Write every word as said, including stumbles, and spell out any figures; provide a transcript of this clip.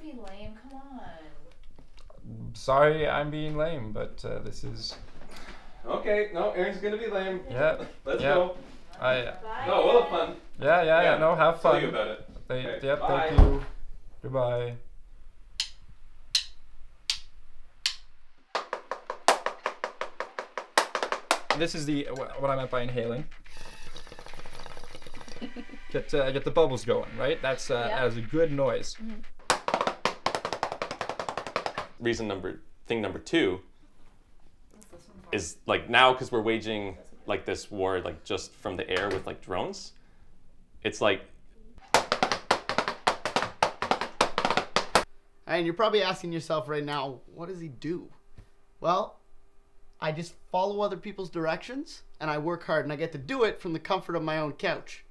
be lame. Come on. Sorry, I'm being lame, but uh, this is. Okay, no, Aaron's gonna be lame. Yeah. Let's yeah. go. I. No, we'll have fun. Yeah, yeah, yeah. No, have fun. Tell you about it. They, okay. Yep. Bye. Thank you. Goodbye. This is the what I meant by inhaling. Get uh, get the bubbles going, right? That's uh, yeah. that is a good noise. Mm-hmm. Reason number thing number two is like now because we're waging like this war like just from the air with like drones. It's like. And you're probably asking yourself right now, what does he do? Well, I just follow other people's directions and I work hard and I get to do it from the comfort of my own couch.